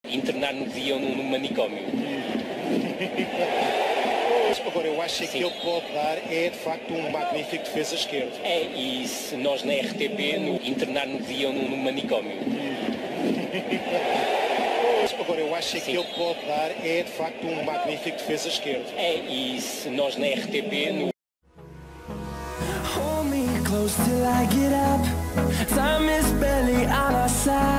Internar no dia ou no manicômio. Agora, eu acho que ele pode dar, é de facto um magnífico defesa esquerdo. É, e se nós na RTP, internar no dia ou no manicômio. Agora, eu acho que ele pode dar, é de facto um magnífico defesa esquerdo. É, e se nós na RTP, Hold me close till I get up. Time is barely on our side.